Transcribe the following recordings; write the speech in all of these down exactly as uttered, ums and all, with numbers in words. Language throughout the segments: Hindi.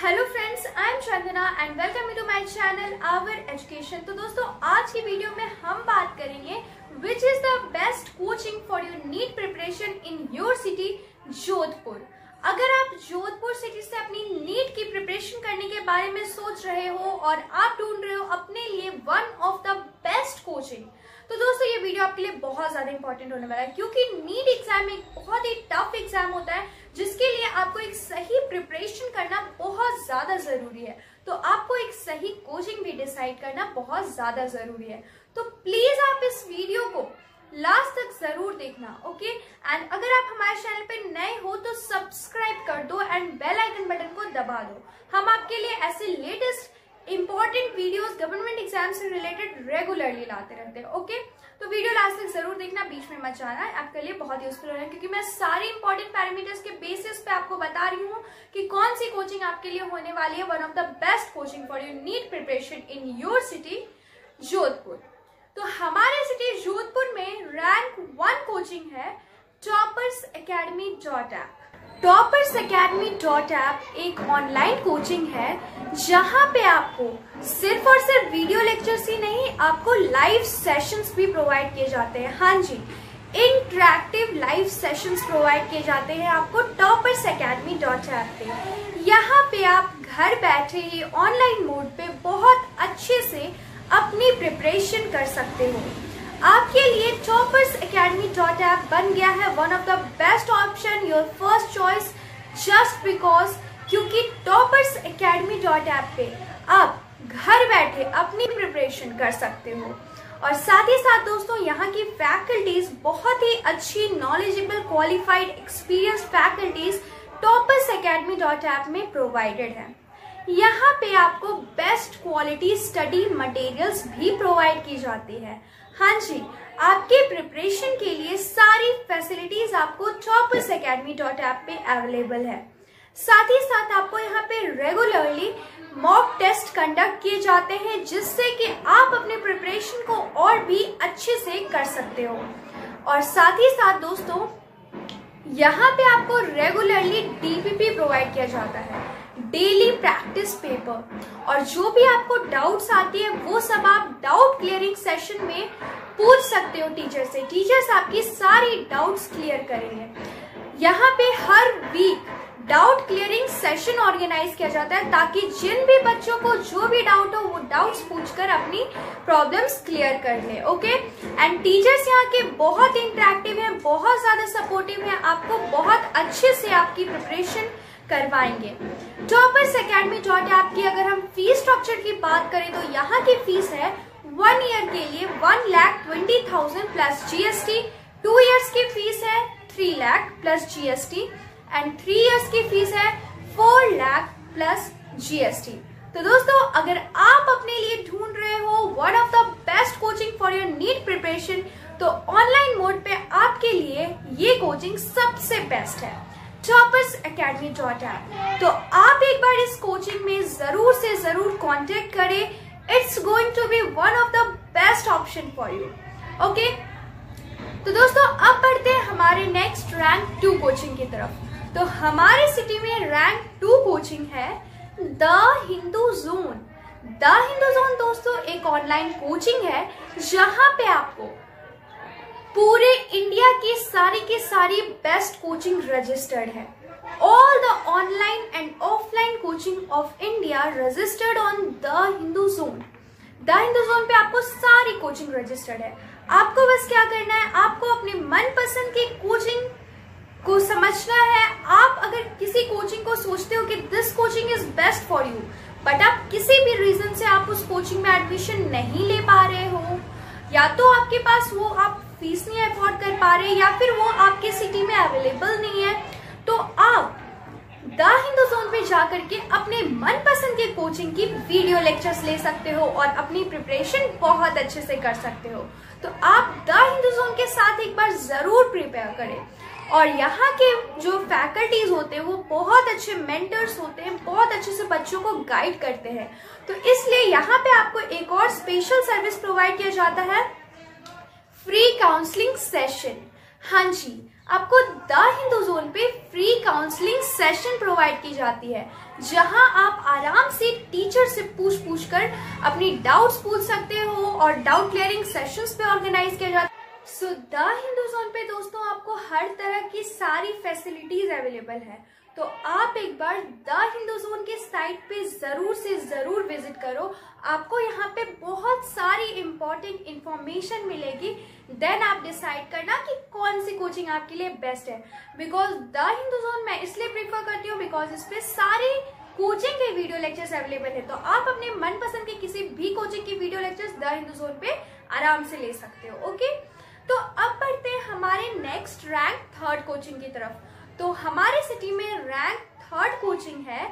Hello friends, I am Chandana and welcome to my channel our education. तो दोस्तों, आज की वीडियो में हम बात करेंगे which is the best coaching for your NEET preparation in your city Jodhpur. अगर आप जोधपुर सिटी से अपनी नीट की प्रिपरेशन करने के बारे में सोच रहे हो और आप ढूंढ रहे हो अपने लिए one of the best coaching, तो दोस्तों ये वीडियो आपके लिए बहुत ज्यादा इंपॉर्टेंट होने वाला है, क्योंकि नीट एग्जाम एक बहुत ही टफ एग्जाम होता है जिसके लिए आपको एक सही प्रिपरेशन करना बहुत ज्यादा जरूरी है। तो आपको एक सही कोचिंग भी डिसाइड करना बहुत ज्यादा जरूरी है। तो प्लीज आप इस वीडियो को लास्ट तक जरूर देखना, ओके। एंड अगर आप हमारे चैनल पे नए हो तो सब्सक्राइब कर दो एंड बेल आइकन बटन को दबा दो। हम आपके लिए ऐसे latest important videos government exam से रिलेटेड रेगुलरली लाते रहते हैं, ओके। तो वीडियो लास्ट तक जरूर देखना, बीच में मत जाना, आपके लिए बहुत यूजफुल हो रहा है, क्योंकि मैं सारे इंपॉर्टेंट पैरामीटर्स के बेसिस पे आपको बता रही हूँ कि कौन सी कोचिंग आपके लिए होने वाली है one of the best coaching for your NEET preparation in your city Jodhpur. तो हमारे सिटी जोधपुर में रैंक वन कोचिंग है toppers academy dot app. Toppers academy dot app एक ऑनलाइन कोचिंग है जहां पे आपको सिर्फ और सिर्फ वीडियो लेक्चर्स ही नहीं, आपको लाइव सेशंस भी प्रोवाइड किए जाते हैं। हाँ जी, इंटरैक्टिव लाइव सेशंस प्रोवाइड किए जाते हैं आपको टॉपर्स अकेडमी डॉट ऐप पे। यहाँ पे आप घर बैठे ही ऑनलाइन मोड पे बहुत अच्छे से अपनी प्रिपरेशन कर सकते हो। आपके लिए टॉपर्स अकेडमी डॉट ऐप बन गया है one of the best option, your first choice, just because क्योंकि टॉपर्स अकेडमी डॉट ऐप पे आप घर बैठे अपनी प्रिपरेशन कर सकते हो। और साथ ही साथ दोस्तों, यहाँ की फैकल्टीज बहुत ही अच्छी, knowledgeable, qualified, experience faculties toppers academy dot app में प्रोवाइडेड है। यहाँ पे आपको बेस्ट क्वालिटी स्टडी मटेरियल्स भी प्रोवाइड की जाती है। हाँ जी, आपके प्रिपरेशन के लिए सारी फैसिलिटीज आपको टॉपर्स अकेडमी डॉट ऐप पे अवेलेबल है। साथ ही साथ आपको यहाँ पे रेगुलरली मॉक टेस्ट कंडक्ट किए जाते हैं, जिससे कि आप अपने प्रिपरेशन को और भी अच्छे से कर सकते हो। और साथ ही साथ दोस्तों, यहाँ पे आपको रेगुलरली डीपीपी प्रोवाइड किया जाता है, डेली प्रैक्टिस पेपर। और जो भी आपको डाउट्स आती है वो सब आप डाउट क्लियरिंग सेशन में पूछ सकते हो टीचर से। टीचर्स आपकी सारी डाउट्स क्लियर करेंगे। यहाँ पे हर week doubt clearing session organise किया जाता है, ताकि जिन भी बच्चों को जो भी डाउट हो वो डाउट्स पूछकर अपनी प्रॉब्लम्स क्लियर कर ले, ओके। एंड टीचर्स यहाँ के बहुत इंटरेक्टिव हैं, बहुत ज्यादा सपोर्टिव हैं, आपको बहुत अच्छे से आपकी प्रिपरेशन करवाएंगे। टॉपर्स अकेडमी डॉट ऐप की अगर हम फीस स्ट्रक्चर की बात करें तो यहाँ की फीस है वन ईयर के लिए one lakh twenty thousand plus GST, two years की फीस है three lakh plus GST and three years की फीस है फोर लाख प्लस जीएसटी। तो दोस्तों, अगर आप अपने लिए ढूंढ रहे हो one of the best coaching for your NEET preparation, तो ऑनलाइन मोड पे आपके लिए ये कोचिंग सबसे बेस्ट है, टॉपर्स अकेडमी डॉट ऐप। तो आप एक बार इस कोचिंग में जरूर से जरूर कांटेक्ट करें। It's going to be one of the best option for you, okay. तो दोस्तों, अब बढ़ते हैं हमारे नेक्स्ट रैंक टू कोचिंग की तरफ। तो हमारे सिटी में रैंक टू कोचिंग है the Hindu zone. The Hindu zone दोस्तों एक ऑनलाइन कोचिंग है जहां पे आपको पूरे इंडिया की सारी की सारी बेस्ट कोचिंग रजिस्टर्ड है। All the online and offline coaching of India registered on the Hindu zone. The Hindu zone पे आपको सारी कोचिंग रजिस्टर्ड है। आपको बस क्या करना है, आपको अपने मनपसंद की कोचिंग को समझना है। आप अगर किसी कोचिंग को सोचते हो कि this coaching is best for you, but आप किसी भी रीजन से आप उस कोचिंग में एडमिशन नहीं ले पा रहे हो, या तो आपके पास वो आप फीस नहीं अफोर्ड कर पा रहे, या फिर वो आपके सिटी में अवेलेबल नहीं है, तो आप द हिंदू जोन पे जाकर के अपने मनपसंद की कोचिंग की वीडियो लेक्चर्स ले सकते हो और अपनी प्रिपरेशन बहुत अच्छे से कर सकते हो। तो आप द हिंदू जोन के साथ एक बार जरूर प्रिपेयर करें। और यहाँ के जो फैकल्टीज होते हैं वो बहुत अच्छे मेंटर्स होते हैं, बहुत अच्छे से बच्चों को गाइड करते हैं। तो इसलिए यहाँ पे आपको एक और स्पेशल सर्विस प्रोवाइड किया जाता है, फ्री काउंसलिंग सेशन। हाँ जी, आपको द हिंदू जोन पे फ्री काउंसलिंग सेशन प्रोवाइड की जाती है, जहां आप आराम से टीचर से पूछ पूछ कर अपनी डाउट्स पूछ सकते हो और डाउट क्लियरिंग सेशंस पे ऑर्गेनाइज किया जाता है। सो द हिंदू जोन पे दोस्तों आपको हर तरह की सारी फैसिलिटीज अवेलेबल है, तो आप एक बार द हिंदू जोन के साइट पे जरूर से जरूर विजिट करो। आपको यहाँ पे बहुत सारी इंपॉर्टेंट इंफॉर्मेशन मिलेगी, देन आप डिसाइड करना कि कौन सी कोचिंग आपके लिए बेस्ट है। बिकॉज द हिंदू जोन मैं इसलिए प्रीफर करती हूँ बिकॉज इस पे सारी कोचिंग के वीडियो लेक्चर्स अवेलेबल है, तो आप अपने मनपसंद के किसी भी कोचिंग की video lectures the Hindu zone पे आराम से ले सकते हो। ओके, तो अब बढ़ते हैं हमारे नेक्स्ट रैंक थर्ड कोचिंग की तरफ। तो हमारे सिटी में रैंक थर्ड कोचिंग है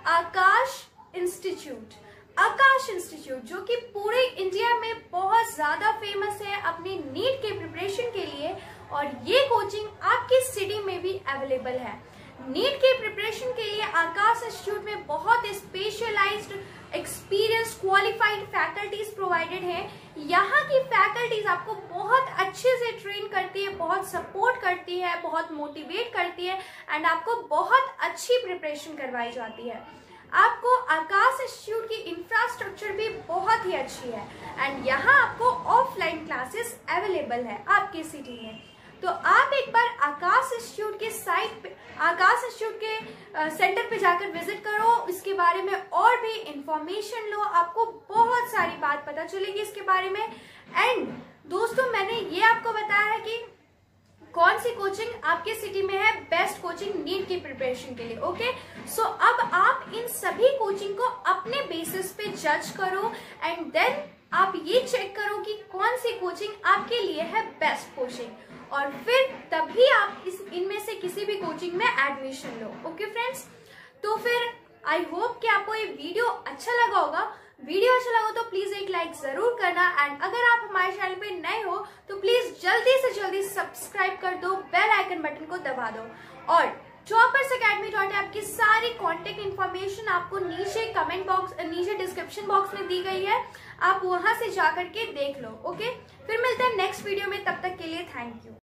आकाश इंस्टीट्यूट। आकाश इंस्टीट्यूट जो कि पूरे इंडिया में बहुत ज्यादा फेमस है अपनी नीट के प्रिपरेशन के लिए, और ये कोचिंग आपकी सिटी में भी अवेलेबल है। नीट के प्रिपरेशन के लिए आकाश इंस्टीट्यूट में बहुत specialised experience qualified faculties provided है। यहाँ की फैकल्टीज आपको बहुत अच्छे से ट्रेन करती है, बहुत सपोर्ट करती है, बहुत मोटिवेट करती है एंड आपको बहुत अच्छी प्रिपरेशन करवाई जाती है। आपको आकाश इंस्टीट्यूट की इंफ्रास्ट्रक्चर भी बहुत ही अच्छी है एंड यहाँ आपको ऑफलाइन क्लासेस अवेलेबल है आपके सिटी में। तो आप एक बार आकाश इंस्टीट्यूट के साइट पे, आकाश इंस्टीट्यूट के सेंटर पे जाकर विजिट करो, इसके बारे में और भी इंफॉर्मेशन लो, आपको बहुत सारी बात पता चलेगी इसके बारे में। एंड दोस्तों मैंने ये आपको बताया है कि कौन सी कोचिंग आपके सिटी में है बेस्ट कोचिंग नीट की प्रिपरेशन के लिए। ओके, सो अब आप इन सभी कोचिंग को अपने बेसिस पे जज करो एंड देन आप ये चेक करो कि कौन सी कोचिंग आपके लिए है बेस्ट कोचिंग, और फिर तभी आप इस इनमें से किसी भी कोचिंग में एडमिशन लो। ओके फ्रेंड्स, तो फिर आई होप कि आपको ये वीडियो अच्छा लगा होगा। वीडियो अच्छा लगा तो प्लीज एक लाइक जरूर करना एंड अगर आप हमारे चैनल पे नए हो तो प्लीज जल्दी से जल्दी सब्सक्राइब कर दो, बेल आइकन बटन को दबा दो, और चॉपर्स अकेडमी डॉट ऐप की सारी कॉन्टेक्ट इन्फॉर्मेशन आपको नीचे कमेंट बॉक्स, नीचे डिस्क्रिप्शन बॉक्स में दी गई है, आप वहां से जाकर के देख लो। ओके, फिर मिलते हैं नेक्स्ट वीडियो में, तब तक के लिए थैंक यू।